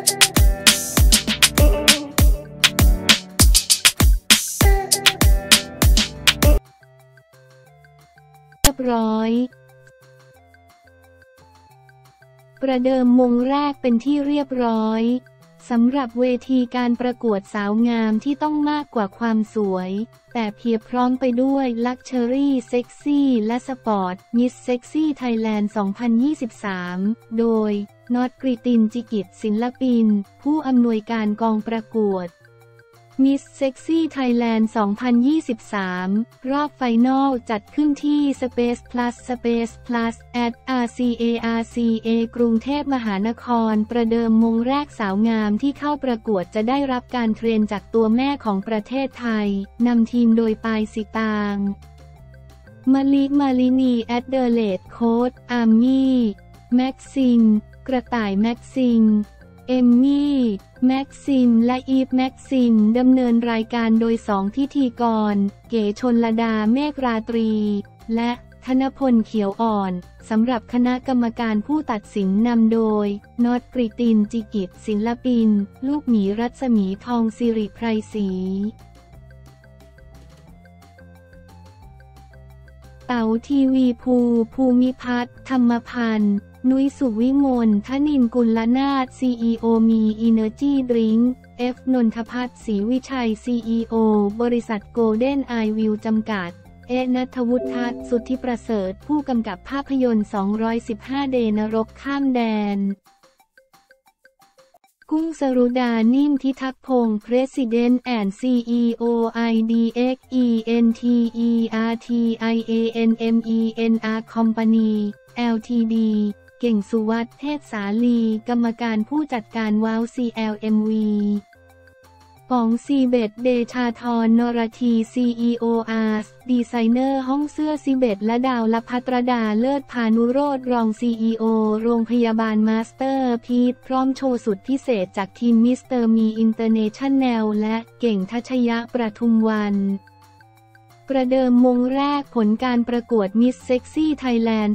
เรียบร้อยประเดิมมงแรกเป็นที่เรียบร้อยสำหรับเวทีการประกวดสาวงามที่ต้องมากกว่าความสวยแต่เพียบพร้อมไปด้วยลักชัวรี่เซ็กซี่และสปอร์ตมิสเซ็กซี่ไทยแลนด์ 2023 โดยน็อตกฤตินจิกิจศิลปินผู้อำนวยการกองประกวดมิสเซ็กซี่ไทยแลนด์ 2023 รอบไฟนอลจัดขึ้นที่ Space Plus at RCA กรุงเทพมหานครประเดิมมงแรกสาวงามที่เข้าประกวดจะได้รับการเทรนจากตัวแม่ของประเทศไทยนำทีมโดยปายสิตางมาลินีแอดเดอร์เลดโค้ชอาร์มี่แม็กซิมกระต่ายแม็กซิมเอมมี่แม็กซิมและอีฟแม็กซิมดำเนินรายการโดย2พิธีกรเก๋ชลลดาเมฆราตรีและธนพลเขียวอ่อนสำหรับคณะกรรมการผู้ตัดสินนำโดยน็อตกฤตินจิกิจศิลปินลูกหมีรัศมีทองสิริไพรศรีเต๋าทีวีภูมิพัฒน์ธรรมพันธ์นุ้ยสุวิมลธนินทร์กุลนาถ CEO มีอินเนอร์จีดริงก์ F นนทพัฒน์ศรีวิชัย CEO บริษัทโกลเด้นไอวิวจำกัดณัฐวุฒิทัศน์สุทธิประเสริฐผู้กำกับภาพยนตร์215 เดนรกข้ามแดนกุ้งสรุดานิ่มทิทักษ์พงศ์ President and CEO IDXENTERTIANMENR Company Ltd เก่งสุวัฒน์เทพสาลีกรรมการผู้จัดการว้าว CLMV ป๋องซีเบตเดชาธรนรที CEO Ars ดีไซเนอร์ห้องเสื้อซีเบตและดาวลภัตรดาเลิศพานุโรจน์รอง CEO โรงพยาบาลมาสเตอร์พีทพร้อมโชว์สุดพิเศษจากทีมมิสเตอร์มีอินเตอร์เนชั่นแนลและเก่งทัชยะประทุมวันประเดิมมงแรกผลการประกวดมิสเซ็กซี่ไทยแลนด์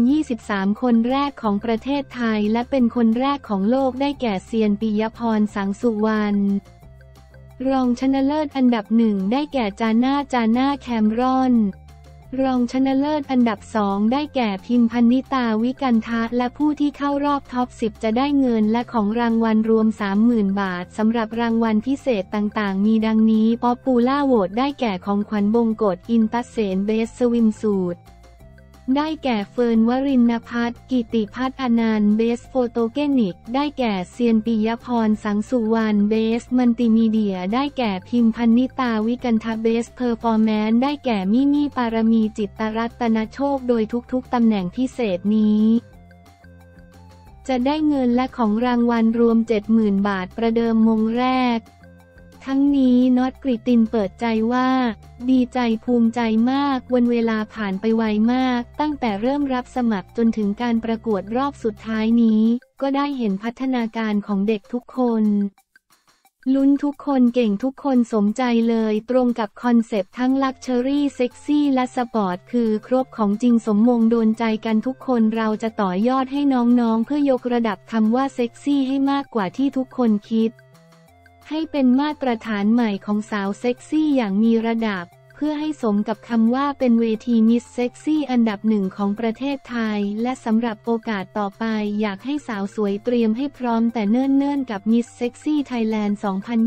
2023 คนแรกของประเทศไทยและเป็นคนแรกของโลกได้แก่เซียนปิยพรสังสุวรรณรองชนะเลิศอันดับ1ได้แก่จาน่าแคมรอนรองชนะเลิศอันดับ2ได้แก่พิมพันนิตาวิกันทะและผู้ที่เข้ารอบท็อป 10 จะได้เงินและของรางวัลรวม 30,000 บาทสำหรับรางวัลพิเศษต่างๆมีดังนี้ป๊อปปูล่าโหวตได้แก่ของขวัญบงกฎอินตัสเสนเบสสวิมสูทได้แก่เฟิร์นวรินทร์พัฒน์กิติพัฒน์อนันต์เบสโฟโตเกนิกได้แก่เซียนปิยพรสังสุวรรณเบสมัลติมีเดียได้แก่พิมพันนิตาวิกันทะเบสเพอร์ฟอร์แมนซ์ได้แก่มี่ปารมีจิตตรัตนโชคโดยทุกๆตำแหน่งพิเศษนี้จะได้เงินและของรางวัลรวม 70,000 บาทประเดิมมงแรกทั้งนี้น็อตกฤตินเปิดใจว่าดีใจภูมิใจมากวันเวลาผ่านไปไวมากตั้งแต่เริ่มรับสมัครจนถึงการประกวดรอบสุดท้ายนี้ก็ได้เห็นพัฒนาการของเด็กทุกคนลุ้นทุกคนเก่งทุกคนสมใจเลยตรงกับคอนเซปต์ทั้งลักชัวรี่เซ็กซี่และสปอร์ตคือครบของจริงสมมงโดนใจกันทุกคนเราจะต่อยอดให้น้องๆเพื่อยกระดับคำว่าเซ็กซี่ให้มากกว่าที่ทุกคนคิดให้เป็นมาตรฐานใหม่ของสาวเซ็กซี่อย่างมีระดับเพื่อให้สมกับคำว่าเป็นเวทีมิสเซ็กซี่อันดับ1ของประเทศไทยและสำหรับโอกาสต่อไปอยากให้สาวสวยเตรียมให้พร้อมแต่เนิ่นๆกับมิสเซ็กซี่ไทยแลนด์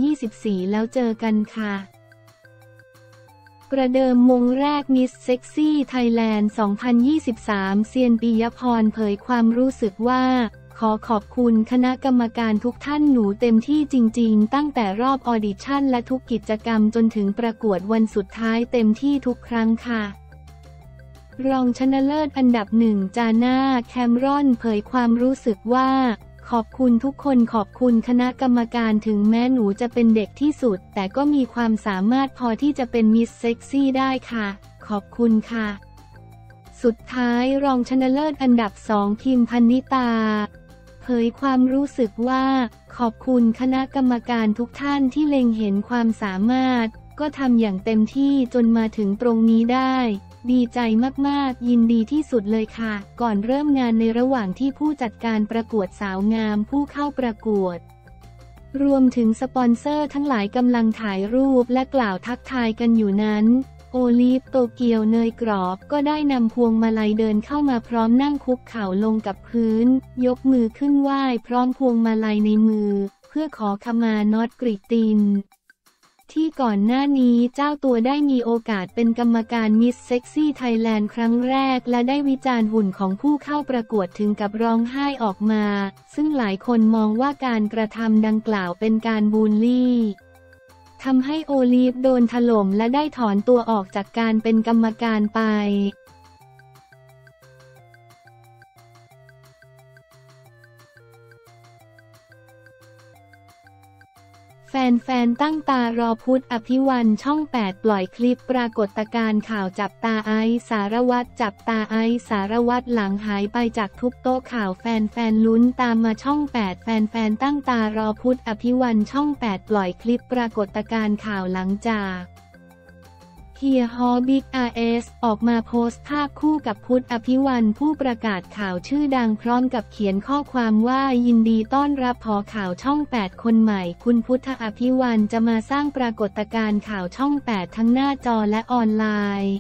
2024 แล้วเจอกันค่ะประเดิมมงแรกมิสเซ็กซี่ไทยแลนด์ 2023 เซียนปิยพรเผยความรู้สึกว่าขอขอบคุณคณะกรรมการทุกท่านหนูเต็มที่จริงๆตั้งแต่รอบออดิชั่นและทุกกิจกรรมจนถึงประกวดวันสุดท้ายเต็มที่ทุกครั้งค่ะรองชนะเลิศอันดับ1จาน่าแคมรอนเผยความรู้สึกว่าขอบคุณทุกคนขอบคุณคณะกรรมการถึงแม้หนูจะเป็นเด็กที่สุดแต่ก็มีความสามารถพอที่จะเป็นมิสเซ็กซี่ได้ค่ะขอบคุณค่ะสุดท้ายรองชนะเลิศอันดับ2พิมพันนิตาเผยความรู้สึกว่าขอบคุณคณะกรรมการทุกท่านที่เล็งเห็นความสามารถก็ทำอย่างเต็มที่จนมาถึงตรงนี้ได้ดีใจมากๆยินดีที่สุดเลยค่ะก่อนเริ่มงานในระหว่างที่ผู้จัดการประกวดสาวงามผู้เข้าประกวดรวมถึงสปอนเซอร์ทั้งหลายกำลังถ่ายรูปและกล่าวทักทายกันอยู่นั้นโอลิฟโตเกียวเนยกรอบก็ได้นำพวงมาลัยเดินเข้ามาพร้อมนั่งคุกเข่าลงกับพื้นยกมือขึ้นไหว้พร้อมพวงมาลัยในมือเพื่อขอขมาน็อตกริตตินที่ก่อนหน้านี้เจ้าตัวได้มีโอกาสเป็นกรรมการมิสเซ็กซี่ไทยแลนด์ครั้งแรกและได้วิจารณ์หุ่นของผู้เข้าประกวดถึงกับร้องไห้ออกมาซึ่งหลายคนมองว่าการกระทำดังกล่าวเป็นการบูลลี่ทำให้โอลิฟโดนถล่มและได้ถอนตัวออกจากการเป็นกรรมการไปแฟนๆตั้งตารอพุทธอภิวันช่อง 8 ปล่อยคลิปปรากฏการณ์ข่าวจับตาไอซ์สารวัตรจับตาไอซ์สารวัตรหลังหายไปจากทุกโต๊ะข่าวแฟนๆลุ้นตามมาช่อง 8 แฟนๆตั้งตารอพุทธอภิวันช่อง 8 ปล่อยคลิปปรากฏการณ์ข่าวหลังจากเฮียฮอบิ๊กRSออกมาโพสต์ภาพคู่กับพุทธอภิวันผู้ประกาศข่าวชื่อดังพร้อมกับเขียนข้อความว่ายินดีต้อนรับผอข่าวช่อง 8 คนใหม่คุณพุทธอภิวันจะมาสร้างปรากฏการณ์ข่าวช่อง 8 ทั้งหน้าจอและออนไลน์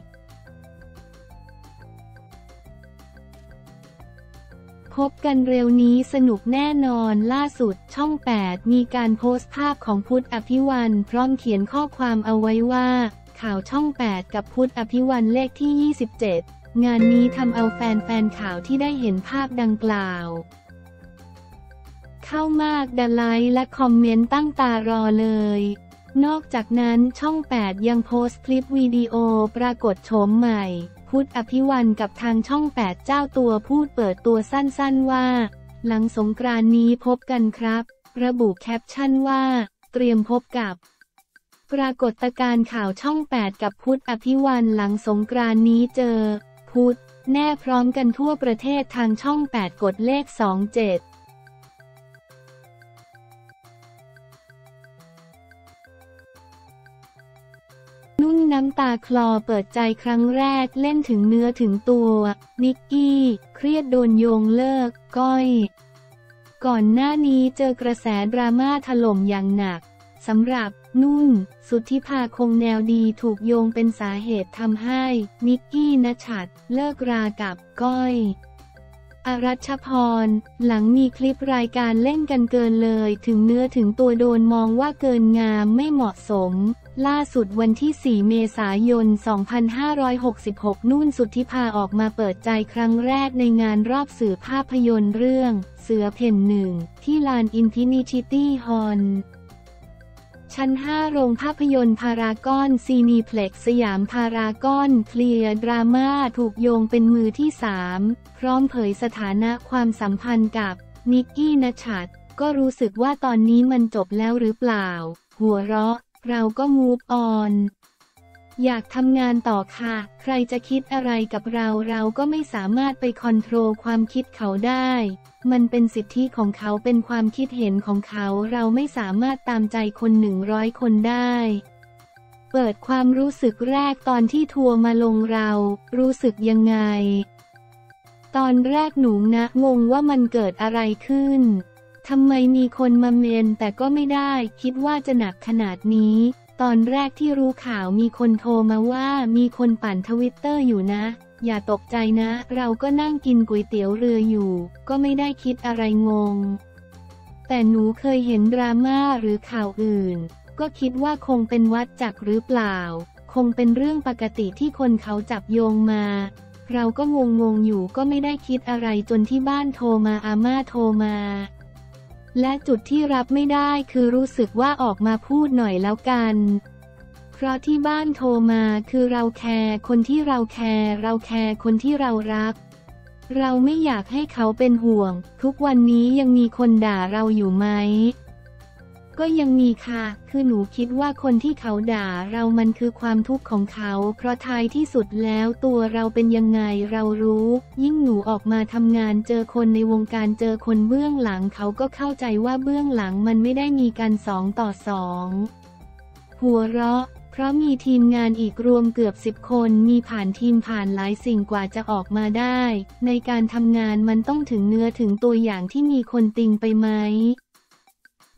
พบกันเร็วนี้สนุกแน่นอนล่าสุดช่อง 8 มีการโพสต์ภาพของพุทธอภิวันพร้อมเขียนข้อความเอาไว้ว่าข่าวช่อง 8 กับพุทธอภิวันเลขที่ 27 งานนี้ทำเอาแฟนข่าวที่ได้เห็นภาพดังกล่าวเข้ามากดไลค์และคอมเมนต์ตั้งตารอเลยนอกจากนั้นช่อง 8 ยังโพสต์คลิปวิดีโอปรากฏโฉมใหม่พุทธอภิวันกับทางช่อง 8 เจ้าตัวพูดเปิดตัวสั้นๆว่าหลังสงกรานต์นี้พบกันครับระบุแคปชั่นว่าเตรียมพบกับปรากฏการณ์ข่าวช่อง 8 กับพุทธอภิวันหลังสงกรานต์นี้เจอพุทธแน่พร้อมกันทั่วประเทศทางช่อง 8 กดเลข 27นุ่นน้ำตาคลอเปิดใจครั้งแรกเล่นถึงเนื้อถึงตัวนิกกี้เครียดโดนโยงเลิกก้อยก่อนหน้านี้เจอกระแสดราม่าถล่มอย่างหนักสำหรับนุ่นสุทธิภาคงแนวดีถูกโยงเป็นสาเหตุทำให้นิกกี้ณชัดเลิกรากับก้อยอรัชพรหลังมีคลิปรายการเล่นกันเกินเลยถึงเนื้อถึงตัวโดนมองว่าเกินงามไม่เหมาะสมล่าสุดวันที่ 4 เมษายน 2566 นุ่นสุทธิภาออกมาเปิดใจครั้งแรกในงานรอบสื่อภาพยนตร์เรื่องเสือเพ่นหนึ่งที่ลานอินฟินิตี้ฮอลล์ชั้น 5 โรงภาพยนตร์พารากอนซีนีเพล็กซ์สยามพารากอนเคลียร์ดราม่าถูกโยงเป็นมือที่ 3 พร้อมเผยสถานะความสัมพันธ์กับนิกกี้ณชัดก็รู้สึกว่าตอนนี้มันจบแล้วหรือเปล่าหัวเราะเราก็มูฟออนอยากทำงานต่อค่ะใครจะคิดอะไรกับเราก็ไม่สามารถไปคอนโทรลความคิดเขาได้มันเป็นสิทธิของเขาเป็นความคิดเห็นของเขาเราไม่สามารถตามใจคน100 คนได้เปิดความรู้สึกแรกตอนที่ทัวร์มาลงเรารู้สึกยังไงตอนแรกหนูนะงงว่ามันเกิดอะไรขึ้นทำไมมีคนมาเมนแต่ก็ไม่ได้คิดว่าจะหนักขนาดนี้ตอนแรกที่รู้ข่าวมีคนโทรมาว่ามีคนปั่นทวิตเตอร์อยู่นะอย่าตกใจนะเราก็นั่งกินก๋วยเตี๋ยวเรืออยู่ก็ไม่ได้คิดอะไรงงแต่หนูเคยเห็นดราม่าหรือข่าวอื่นก็คิดว่าคงเป็นวัฏจักรหรือเปล่าคงเป็นเรื่องปกติที่คนเขาจับโยงมาเราก็งงอยู่ก็ไม่ได้คิดอะไรจนที่บ้านโทรมาอาม่าโทรมาและจุดที่รับไม่ได้คือรู้สึกว่าออกมาพูดหน่อยแล้วกันเพราะที่บ้านโทรมาคือเราแคร์คนที่เราแคร์คนที่เรารักเราไม่อยากให้เขาเป็นห่วงทุกวันนี้ยังมีคนด่าเราอยู่ไหมก็ยังมีค่ะคือหนูคิดว่าคนที่เขาด่าเรามันคือความทุกข์ของเขาเพราะท้ายที่สุดแล้วตัวเราเป็นยังไงเรารู้ยิ่งหนูออกมาทำงานเจอคนในวงการเจอคนเบื้องหลังเขาก็เข้าใจว่าเบื้องหลังมันไม่ได้มีกัน2 ต่อ 2หัวเราะเพราะมีทีมงานอีกรวมเกือบ10 คนมีผ่านทีมผ่านหลายสิ่งกว่าจะออกมาได้ในการทำงานมันต้องถึงเนื้อถึงตัวอย่างที่มีคนติงไปไหม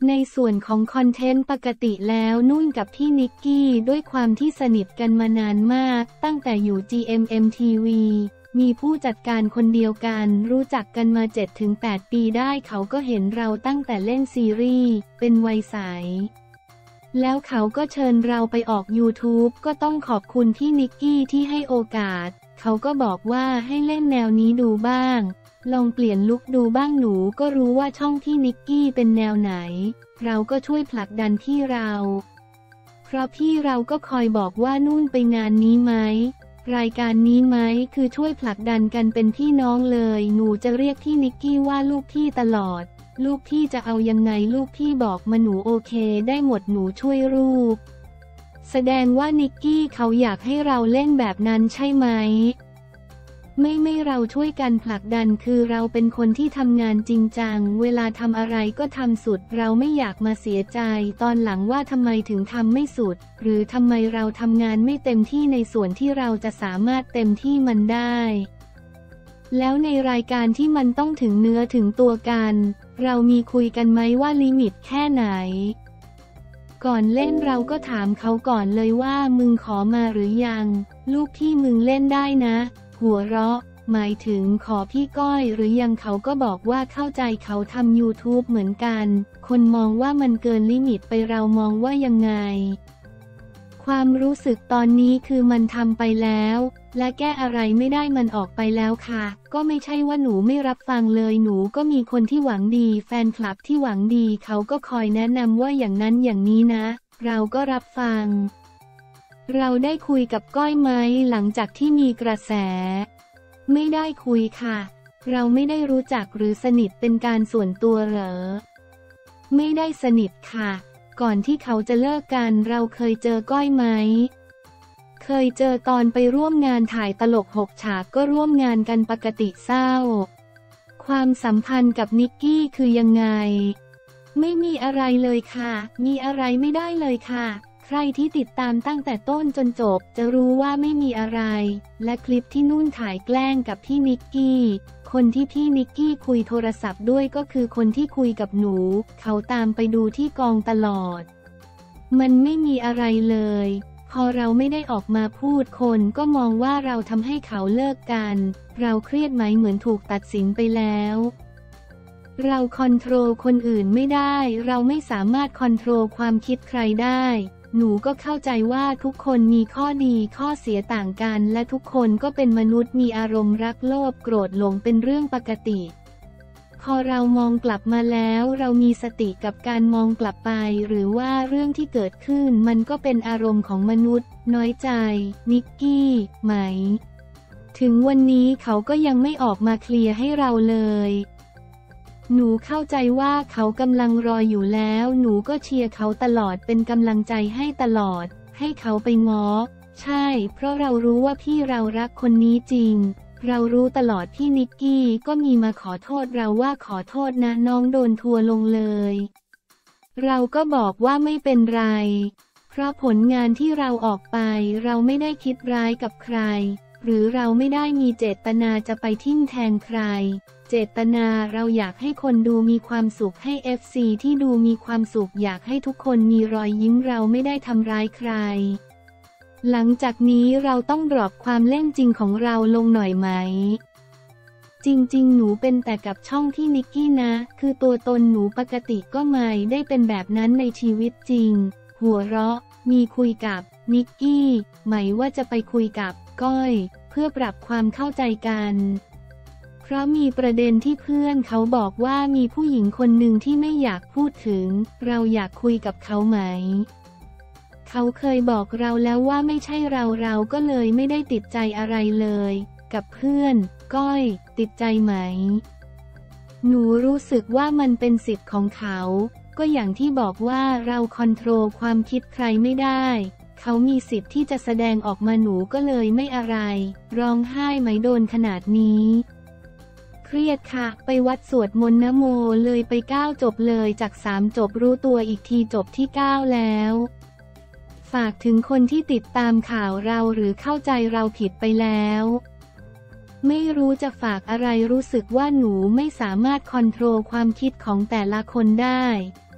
ในส่วนของคอนเทนต์ปกติแล้วนุ่นกับพี่นิกกี้ด้วยความที่สนิทกันมานานมากตั้งแต่อยู่ GMMTV มีผู้จัดการคนเดียวกันรู้จักกันมา 7-8 ปีได้เขาก็เห็นเราตั้งแต่เล่นซีรีส์เป็นวัยใสแล้วเขาก็เชิญเราไปออก YouTube ก็ต้องขอบคุณพี่นิกกี้ที่ให้โอกาสเขาก็บอกว่าให้เล่นแนวนี้ดูบ้างลองเปลี่ยนลุคดูบ้างหนูก็รู้ว่าช่องพี่นิกกี้เป็นแนวไหนเราก็ช่วยผลักดันพี่เราเพราะพี่เราก็คอยบอกว่านุ่นไปงานนี้ไหมรายการนี้ไหมคือช่วยผลักดันกันเป็นพี่น้องเลยหนูจะเรียกพี่นิกกี้ว่าลูกพี่ตลอดลูกพี่จะเอายังไงลูกพี่บอกมาหนูโอเคได้หมดหนูช่วยรูปแสดงว่านิกกี้เขาอยากให้เราเล่นแบบนั้นใช่ไหมไม่เราช่วยกันผลักดันคือเราเป็นคนที่ทำงานจริงจังเวลาทำอะไรก็ทำสุดเราไม่อยากมาเสียใจตอนหลังว่าทำไมถึงทำไม่สุดหรือทำไมเราทำงานไม่เต็มที่ในส่วนที่เราจะสามารถเต็มที่มันได้แล้วในรายการที่มันต้องถึงเนื้อถึงตัวกันเรามีคุยกันไหมว่าลิมิตแค่ไหนก่อนเล่นเราก็ถามเขาก่อนเลยว่ามึงขอมาหรือยังลูกพี่มึงเล่นได้นะหัวเราะหมายถึงขอพี่ก้อยหรือยังเขาก็บอกว่าเข้าใจเขาทำ YouTube เหมือนกันคนมองว่ามันเกินลิมิตไปเรามองว่ายังไงความรู้สึกตอนนี้คือมันทำไปแล้วและแก้อะไรไม่ได้มันออกไปแล้วค่ะก็ไม่ใช่ว่าหนูไม่รับฟังเลยหนูก็มีคนที่หวังดีแฟนคลับที่หวังดีเขาก็คอยแนะนำว่าอย่างนั้นอย่างนี้นะเราก็รับฟังเราได้คุยกับก้อยไหมหลังจากที่มีกระแสไม่ได้คุยค่ะเราไม่ได้รู้จักหรือสนิทเป็นการส่วนตัวเหรอไม่ได้สนิทค่ะก่อนที่เขาจะเลิกกันเราเคยเจอก้อยไหมเคยเจอตอนไปร่วมงานถ่ายตลก6 ฉากก็ร่วมงานกันปกติเศร้าความสัมพันธ์กับนิกกี้คือยังไงไม่มีอะไรเลยค่ะมีอะไรไม่ได้เลยค่ะใครที่ติดตามตั้งแต่ต้นจนจบจะรู้ว่าไม่มีอะไรและคลิปที่นุ่นถ่ายแกล้งกับพี่นิกกี้คนที่พี่นิกกี้คุยโทรศัพท์ด้วยก็คือคนที่คุยกับหนูเขาตามไปดูที่กองตลอดมันไม่มีอะไรเลยพอเราไม่ได้ออกมาพูดคนก็มองว่าเราทำให้เขาเลิกกันเราเครียดไหมเหมือนถูกตัดสินไปแล้วเราคอนโทรลคนอื่นไม่ได้เราไม่สามารถคอนโทรลความคิดใครได้หนูก็เข้าใจว่าทุกคนมีข้อดีข้อเสียต่างกันและทุกคนก็เป็นมนุษย์มีอารมณ์รักโลภโกรธหลงเป็นเรื่องปกติพอเรามองกลับมาแล้วเรามีสติกับการมองกลับไปหรือว่าเรื่องที่เกิดขึ้นมันก็เป็นอารมณ์ของมนุษย์น้อยใจนิกกี้ไหมถึงวันนี้เขาก็ยังไม่ออกมาเคลียร์ให้เราเลยหนูเข้าใจว่าเขากำลังรออยู่แล้วหนูก็เชียร์เขาตลอดเป็นกำลังใจให้ตลอดให้เขาไปง้อใช่เพราะเรารู้ว่าพี่เรารักคนนี้จริงเรารู้ตลอดพี่นิกกี้ก็มีมาขอโทษเราว่าขอโทษนะน้องโดนทัวร์ลงเลยเราก็บอกว่าไม่เป็นไรเพราะผลงานที่เราออกไปเราไม่ได้คิดร้ายกับใครหรือเราไม่ได้มีเจตนาจะไปทิ่มแทงใครเจตนาเราอยากให้คนดูมีความสุขให้ FC ที่ดูมีความสุขอยากให้ทุกคนมีรอยยิ้มเราไม่ได้ทำร้ายใครหลังจากนี้เราต้องดรอปความเล่นจริงของเราลงหน่อยไหมจริงๆหนูเป็นแต่กับช่องที่นิกกี้นะคือตัวตนหนูปกติก็ไม่ได้เป็นแบบนั้นในชีวิตจริงหัวเราะมีคุยกับนิกกี้ไหมว่าจะไปคุยกับก้อยเพื่อปรับความเข้าใจกันเพราะมีประเด็นที่เพื่อนเขาบอกว่ามีผู้หญิงคนหนึ่งที่ไม่อยากพูดถึงเราอยากคุยกับเขาไหมเขาเคยบอกเราแล้วว่าไม่ใช่เราก็เลยไม่ได้ติดใจอะไรเลยกับเพื่อนก้อยติดใจไหมหนูรู้สึกว่ามันเป็นสิทธิ์ของเขาก็อย่างที่บอกว่าเราคอนโทรลความคิดใครไม่ได้เขามีสิทธิ์ที่จะแสดงออกมาหนูก็เลยไม่อะไรร้องไห้ไหมโดนขนาดนี้เครียดค่ะไปวัดสวดมนต์นะโมเลยไป9จบเลยจาก3จบรู้ตัวอีกทีจบที่9แล้วฝากถึงคนที่ติดตามข่าวเราหรือเข้าใจเราผิดไปแล้วไม่รู้จะฝากอะไรรู้สึกว่าหนูไม่สามารถคอนโทรลความคิดของแต่ละคนได้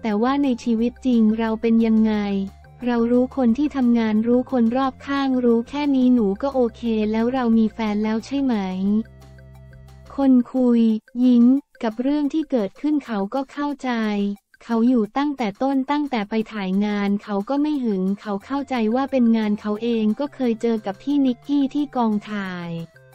แต่ว่าในชีวิตจริงเราเป็นยังไงเรารู้คนที่ทำงานรู้คนรอบข้างรู้แค่นี้หนูก็โอเคแล้วเรามีแฟนแล้วใช่ไหมคนคุยยิ้มกับเรื่องที่เกิดขึ้นเขาก็เข้าใจเขาอยู่ตั้งแต่ต้นตั้งแต่ไปถ่ายงานเขาก็ไม่หึงเขาเข้าใจว่าเป็นงานเขาเองก็เคยเจอกับพี่นิกกี้ที่กองถ่าย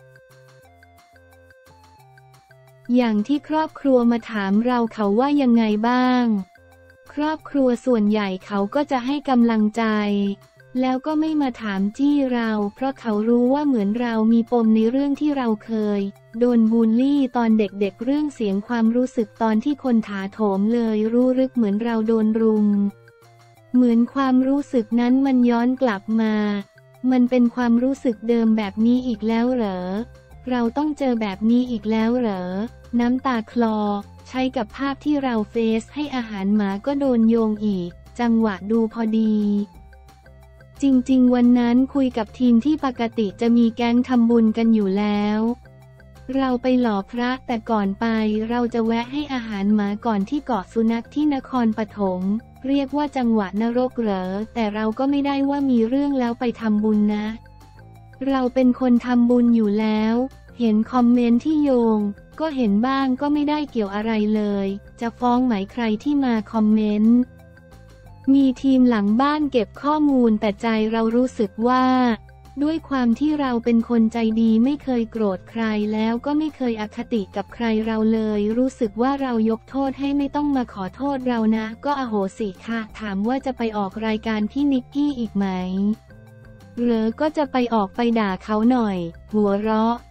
อย่างที่ครอบครัวมาถามเราเขาว่ายังไงบ้างครอบครัวส่วนใหญ่เขาก็จะให้กำลังใจแล้วก็ไม่มาถามจี้เราเพราะเขารู้ว่าเหมือนเรามีปมในเรื่องที่เราเคยโดนบูลลี่ตอนเด็กๆเรื่องเสียงความรู้สึกตอนที่คนถาโถมเลยรู้ลึกเหมือนเราโดนรุมเหมือนความรู้สึกนั้นมันย้อนกลับมามันเป็นความรู้สึกเดิมแบบนี้อีกแล้วเหรอเราต้องเจอแบบนี้อีกแล้วเหรอน้ำตาคลอใช้กับภาพที่เราเฟซให้อาหารหมาก็โดนโยงอีกจังหวะดูพอดีจริงๆวันนั้นคุยกับทีมที่ปกติจะมีแก๊งทำบุญกันอยู่แล้วเราไปหล่อพระแต่ก่อนไปเราจะแวะให้อาหารหมาก่อนที่เกาะสุนัขที่นครปฐมเรียกว่าจังหวะนรกเหรอแต่เราก็ไม่ได้ว่ามีเรื่องแล้วไปทำบุญนะเราเป็นคนทำบุญอยู่แล้วเห็นคอมเมนต์ที่โยงก็เห็นบ้างก็ไม่ได้เกี่ยวอะไรเลยจะฟ้องไหมใครที่มาคอมเมนต์มีทีมหลังบ้านเก็บข้อมูลแต่ใจเรารู้สึกว่าด้วยความที่เราเป็นคนใจดีไม่เคยโกรธใครแล้วก็ไม่เคยอคติกับใครเราเลยรู้สึกว่าเรายกโทษให้ไม่ต้องมาขอโทษเรานะก็อโหสิค่ะถามว่าจะไปออกรายการพี่นิกกี้อีกไหมหรือก็จะไปออกไปด่าเขาหน่อยหัวเราะ